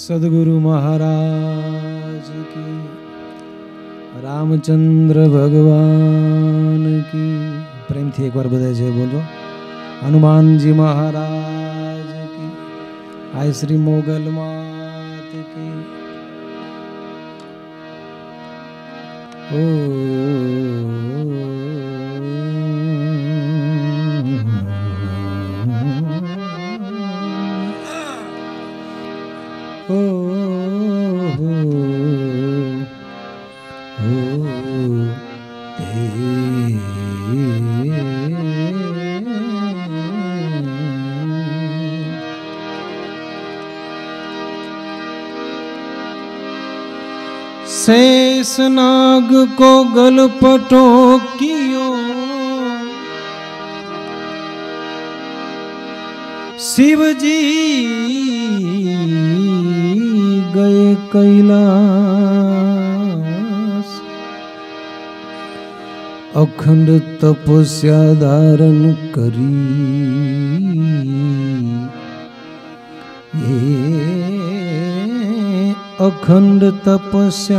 सदगुरु महाराज की, रामचंद्र भगवान की। प्रेम थी एक बार बधाई जय बोलो। हनुमान जी महाराज की, आय श्री मोगल मात की। शेषनाग को गलपटो कियो, शिव जी गए कैलाश। अखंड तपस्या धारण करी, अखंड तपस्या,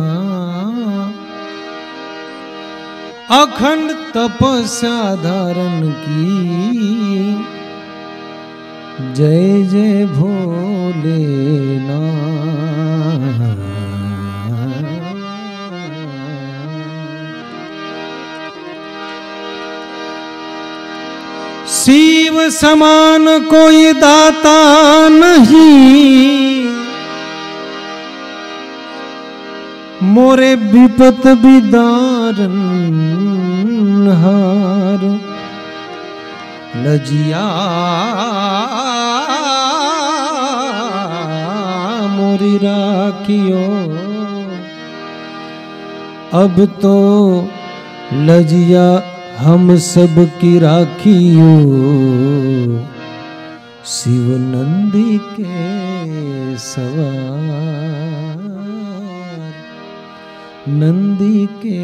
अखंड तपस्या धारण की। जय जय भोलेनाथ। शिव समान कोई दाता नहीं, मोरे विपत विदारन हार। लजिया मोरी राखियो, अब तो लजिया हम सब की राखियो। शिव नंदी के सवार, नंदी के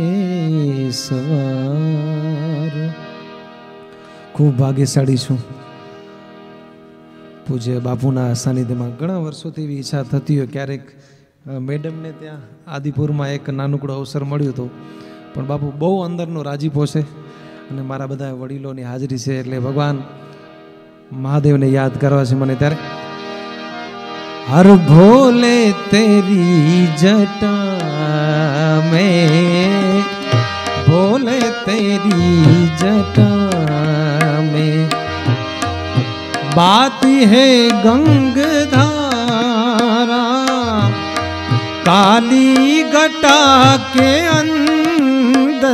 सवार। खूब भाग्यशाળી છું। પૂજ્ય બાપુના સાનિધ્યમાં ઘણા વર્ષોથી એવી ઈચ્છા થતી હોય ક્યારેક મેડમને ત્યાં આદિપુરમાં એક નાનકડો અવસર મળ્યો હતો, પણ બાપુ બહુ અંદરનો રાજીપો છે અને મારા બધા વડીલોની હાજરી છે એટલે ભગવાન મહાદેવને યાદ કરવા છે મને ત્યારે। हर भोले तेरी जटा में, भोले तेरी जटा में बात है गंगधारा। काली घटा के अंदर,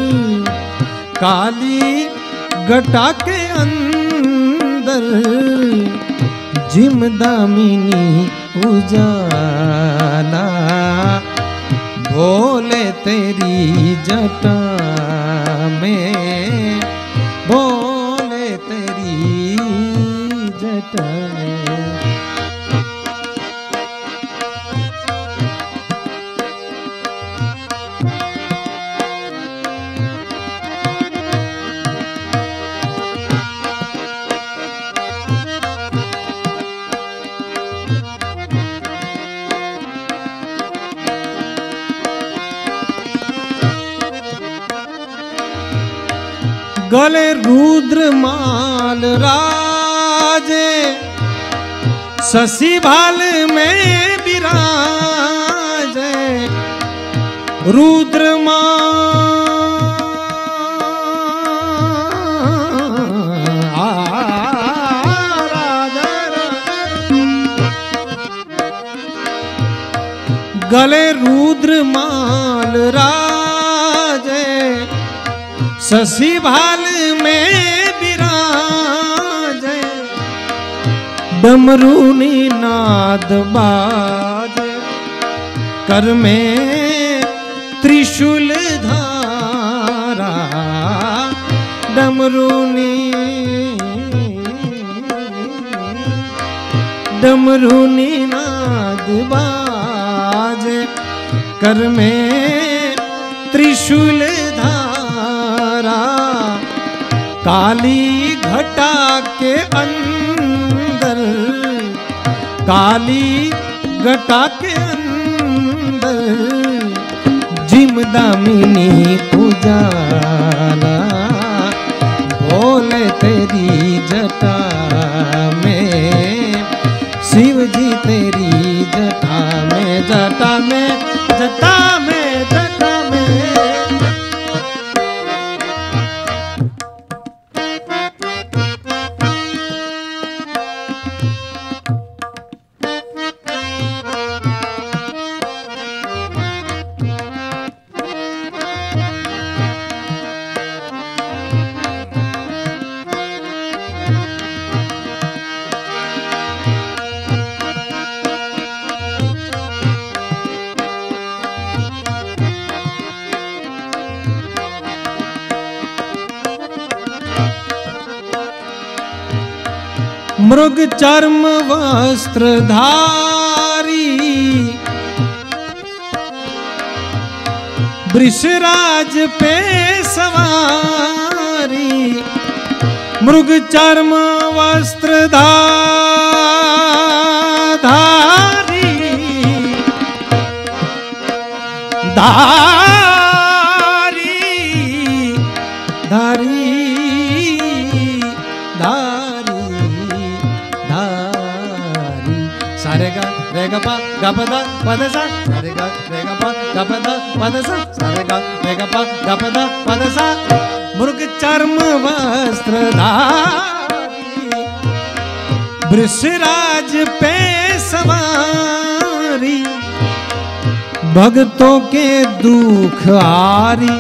काली घटा के अंदर जिम दामिनी उजाला। भोले तेरी जटा में, भोले तेरी जटा में। गले रुद्र माल राजे, शशि भाल में विराजे। रुद्र गले रुद्र माल राजे, शशि भाल में विराजे। डमरूनी नाद बाजे, कर में त्रिशूल धारा। डमरूनी डमरूनी नाद बाजे, कर में त्रिशूल धारा। काली घटा के अंदर, काली घटा के अंदर जिम दामिनी उजाला बोले तेरी जटा में शिव जी तेरी जटा में जटा में जटा में जटा में। मृग चर्म वस्त्रधारी वृषराज पे सवारी मृग चर्म वस्त्रधारी धारी धारी सारे गा रे गा पा गा पा दा पा दा सा सारे गा रे गा पा गा पा दा पा दा सा सारे गा रे गा पा गा पा दा पा दा सा। मृग चर्म वस्त्रधारी वृषराज पे सवारी भक्तों के दुख हारी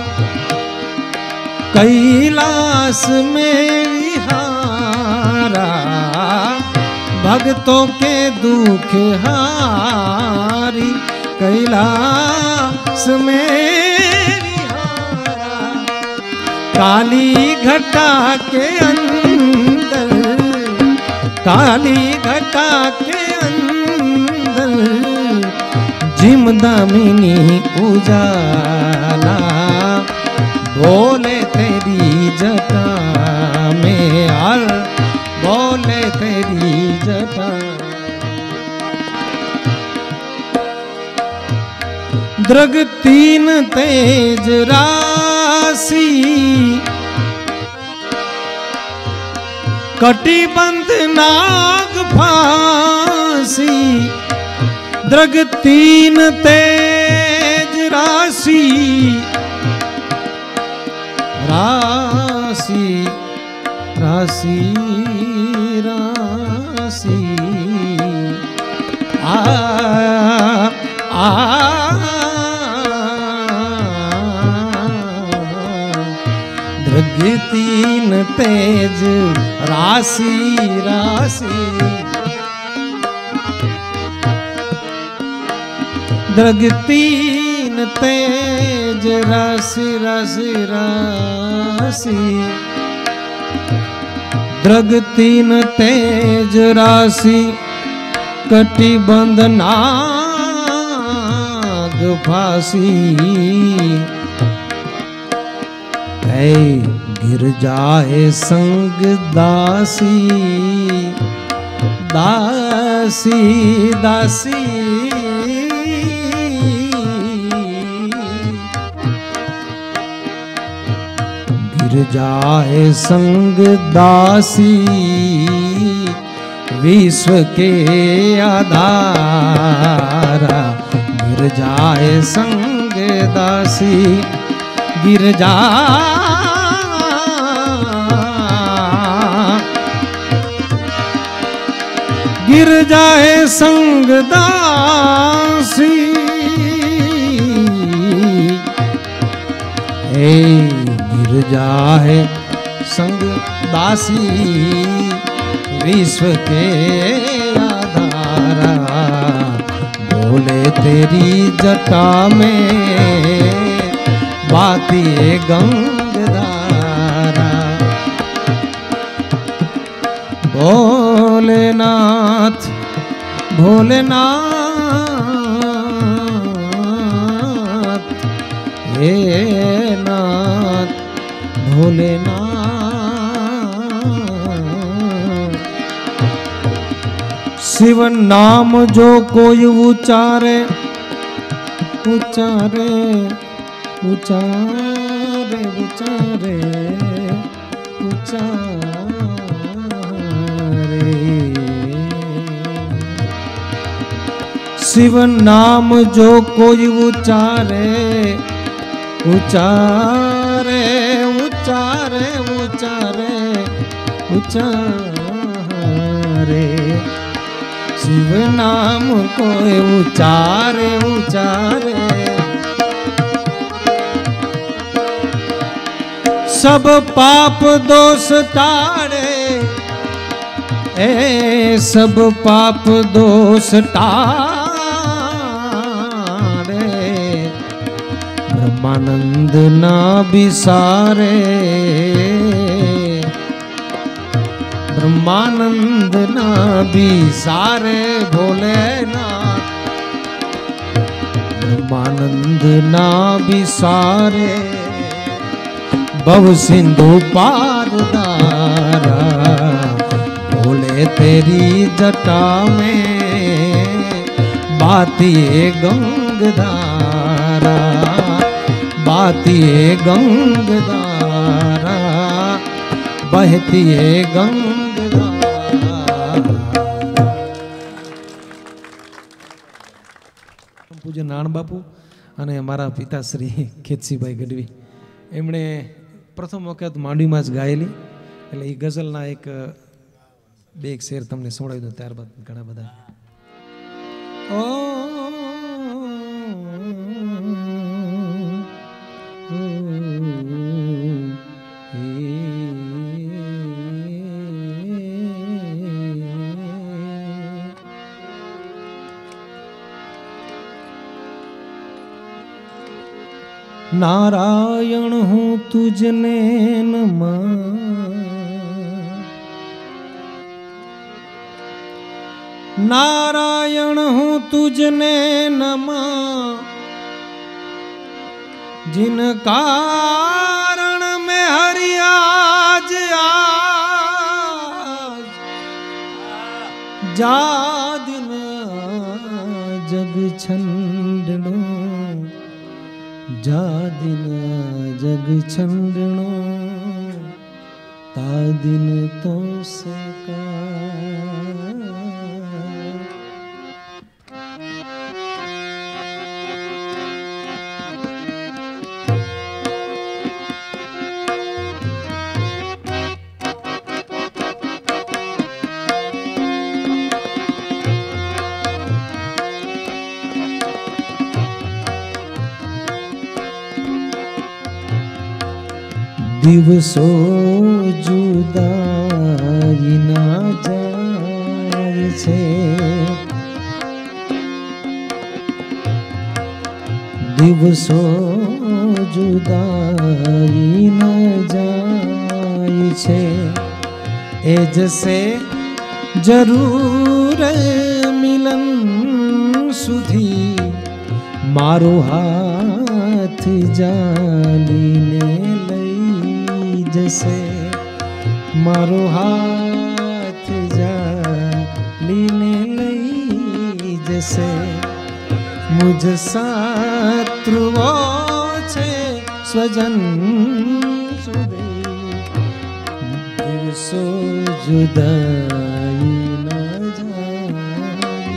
कैलाश में विहारा भक्तों के दुख हारी कैलाश में विहारा काली घटा के अंदर काली घटा के अंदर जिम दामिनी उजाला बोले तेरी जटा में हर बोले तेरी जटा। दृग तीन तेज राशि कटिबंध नाग फांसी दृग तीन तेज राशि राशि राशि राशि आ आ दृग तीन तेज राशि राशि दृग तीन तेज राशि राशि राशि दृग तीन तेज राशि कटिबंध नाग फांसी है गिर जाए संग दासी दासी दासी गिर जाए संग दासी विश्व के आधारा गिर जाए संग दासी गिर जा गिर जाए संग दासी गिर जाए संग दासी विश्व के आधारा बोले तेरी जटा में बाती गंगधारा भोलेनाथ भोलेनाथ हे नाथ भोलेनाथ शिव नाम जो कोई उचारे उचारे उचारे उचारे उचारे शिव नाम जो कोई उचारे उचारे उचारे उचारे उचारे शिव नाम कोई उचारे उचारे सब पाप दोष टारे ए सब पाप दोष टारे ब्रह्मानंद ना बिसारे ब्रह्मानंद ना बिसारे भोलेनाथ ब्रह्मानंद ना बिसारे भव सिंधु पार दारा भोले तेरी जटा में बातिए गंगधारा बातिए गंगधारा बहती है गंगधारा। पूज्य नाण बापू અને મારા પિતાશ્રી ખેતસીભાઈ ગઢવી એમણે પ્રથમ વખત માંડવીમાં જ ગાયેલી, એટલે એ ગઝલના બે એક શેર તમને સંભળાવી દઉં, ત્યારબાદ ઘણા બધા नारायण हूँ तुझने नमा नारायण हूँ तुझने नमा जिन कारण में हरि आज जा दिन जग छंडनो जा दिन जग छंडनो ता दिन तो से का दिवसो जुदाई ना जाए छे दिवसो जुदाई ना जाए छे ए जसे जरूर मिलन सुधी मारो हाथ जालीने जैसे मारो हाथ जालीने लई जैसे मुझ शत्रुओ छे स्वजन सुधी दिवसो जुदाई न जाए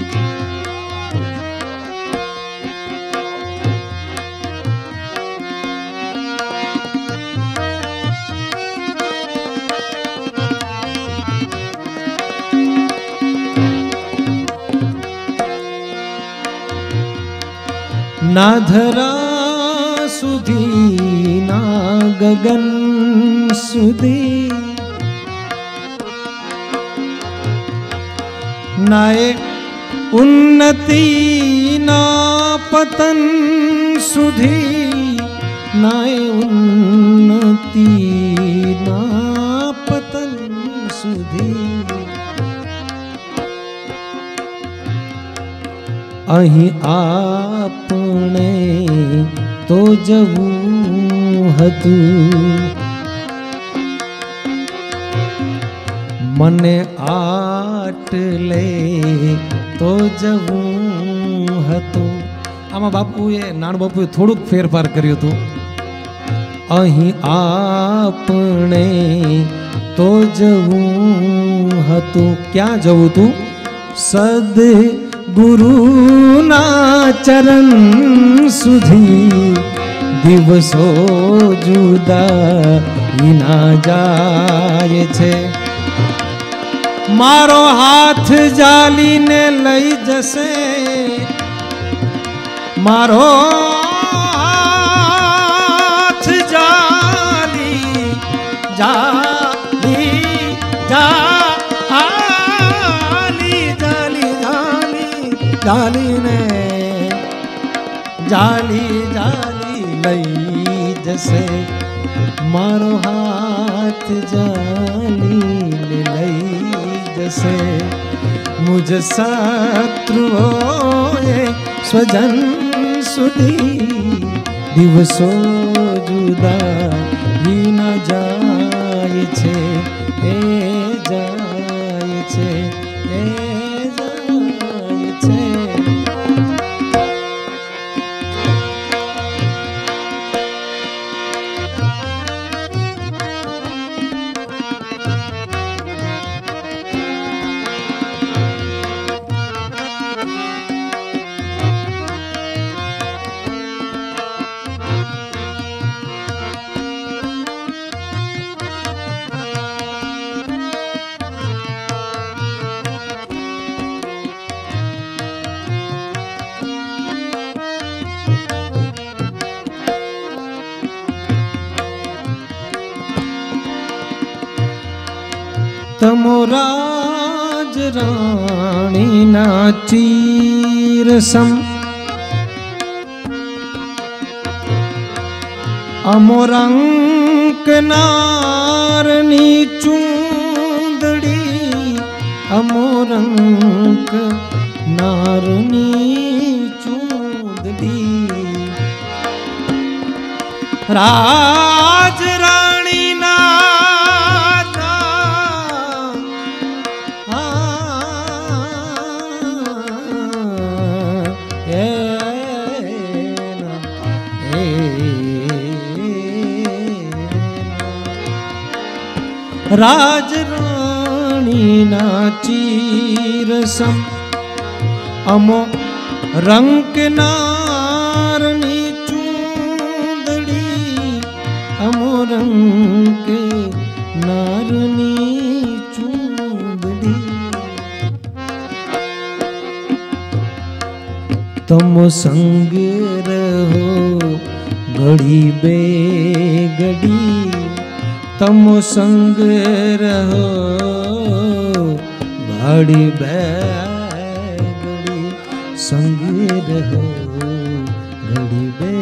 ना धरा सुधी ना गगन सुधी नाए उन्नति ना पतन सुधी नाए उन्नति ना पतन सुधी अहीं आपणे तो जवू हतु मने आटले तो जवूं हतुं। आमा बापुए नान बापुए थोड़ुंक फेरफार कर्युं हतुं। अहीं आपणे तो जवूं हतुं। क्या जवुं हतुं? सद्गुरुना चरण सुधी दिवसो जुदाई ना जाय छे। मारो हाथ जाली ने लई जसे, मारो हाथ जाली जाली जाली जाली जाली जाली ने जाली जाली लई जसे। मारो हाथ जाली ने लई जसे। मुझ शत्रुओए स्वजन सुधी दिवसो जुदाई न जाय छे। ए जाय छे, ए जाय छे। तमो राज राणी ना चीरसम। अमो रंक नारनी चूंदड़ी। अमो रंक नारनी चूंदड़ी। राज राणी ना राज राणी ना चीरसम। अमो रंक नारनी चूंदड़ी। अमो रंक नारनी चूंदड़ी। तम संग रहो घड़ी बे घड़ी। तम संग रहो घड़ी बेगड़ी। संग रहो घड़ी बे।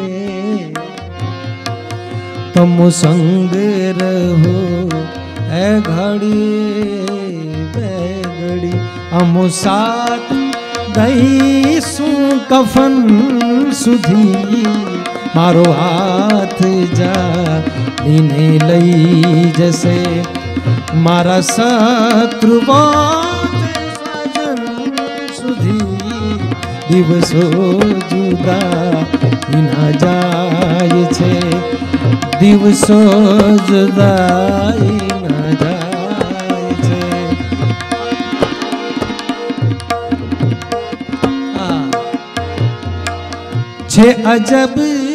तम संग रहो ए घड़ी बेगड़ी। अमो साथ दईसु कफन सुधी। मारो हाथ जा ने लई जसे। मारा शत्रुओ स्वजन सुधी दिवसो जुदाई ना जाय छे। दिवसो जुदाई ना जाय छे। छे अजब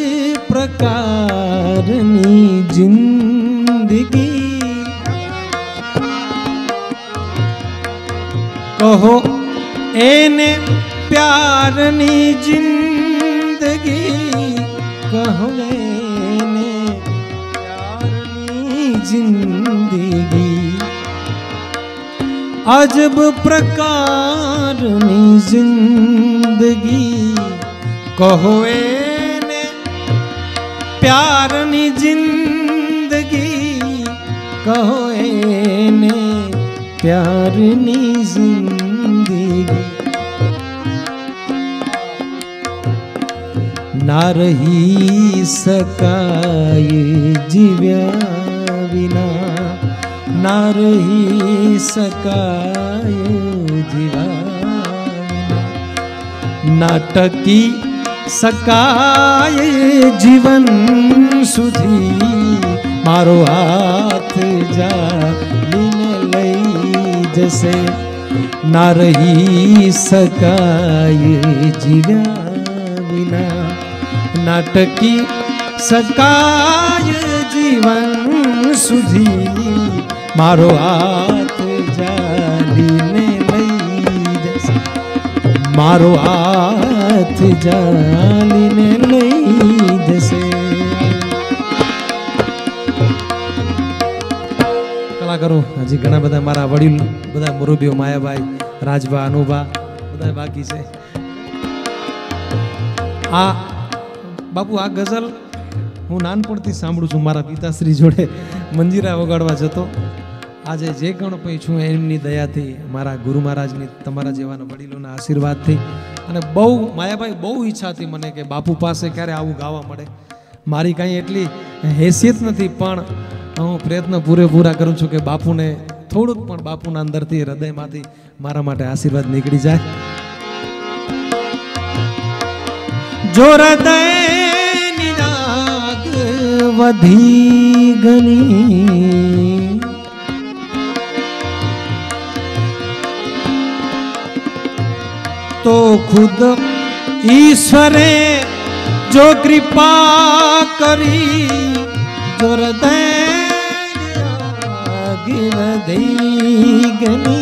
प्रकारनी जिंदगी। कहो एने प्यारनी जिंदगी। कहो एने प्यारनी जिंदगी। अजब प्रकारनी जिंदगी। कहो एने प्यारनी जिंदगी। कहो एने प्यारनी जिंदगी। ना रही सकाय जीव्या विना। ना रही सकाय जीवा नाटकी सकाय जीवन सुधी मारो हाथ जालीने लई जैसे ना रही सकाय जीव्या विना नाटकी सकाय जीवन सुधी मारो हाथ जालीने लई जैसे मारो हाथ जालीने लई जैसे कलाकारो हजी घણા બધા મારા વડીલ બધા મુરબીઓ માયાભાઈ રાજભા અનુભા બધા બાકી છે આ બાપુ આ ગઝલ હું નાનપણથી સાંભળું છું મારા પિતાશ્રી જોડે મંજીરા વગાડવા જતો આજે જે ગણ પઈ છું એમની દયાથી મારા ગુરુ મહારાજની તમારા જેવાના વડીલોના આશીર્વાદથી અને બહુ માયાભાઈ બહુ ઈચ્છા હતી મને કે બાપુ પાસે ક્યારે આવું ગાવા મળે મારી કાંઈ એટલી હેસિયત નથી પણ હું પ્રયત્ન પૂરેપૂરા કરું છું કે બાપુને થોડુંક પણ બાપુના અંદરથી હૃદયમાંથી મારા માટે આશીર્વાદ નીકળી જાય જો હૃદયની રાગ વધી ગની तो खुद ईश्वरे जो कृपा करी जो हृदय गिर गनी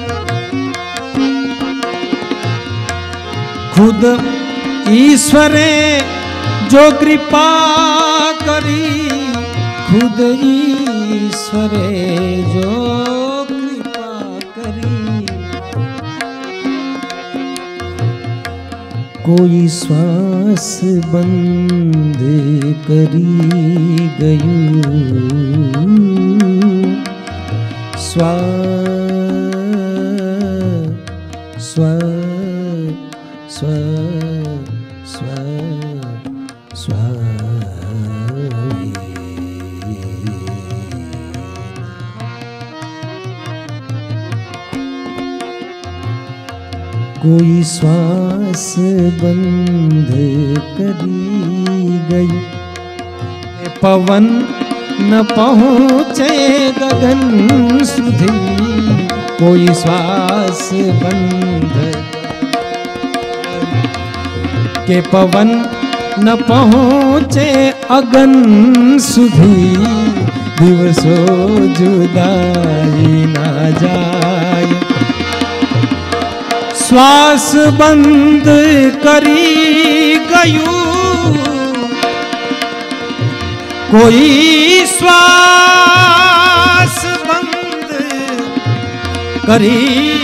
खुद ईश्वरे जो कृपा करी खुद ईश्वरे जो कृपा करी कोई श्वास बंद करी गયું कोई श्वास बंद करी गई पवन न पहुँचे गगन सुधी कोई श्वास बंद के पवन न पहुँचे अगन सुधी दिवसो जुदाई ना जाए श्वास बंद करी गયું कोई श्वास बंद करी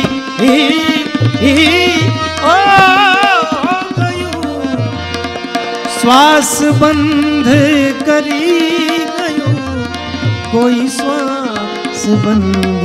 गયું श्वास बंद करी गયું कोई श्वास बंद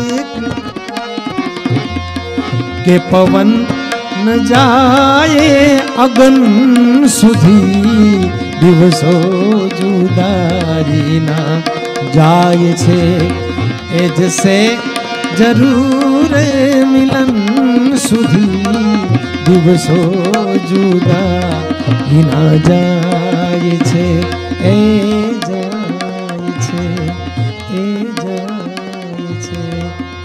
के पवन न जाए अगन सुधी दिवसो जुदारी ना जाए छे एज से जरूर मिलन सुधी दिवसो जुदारी ना जाए छे ए जाए छे ए जाए छे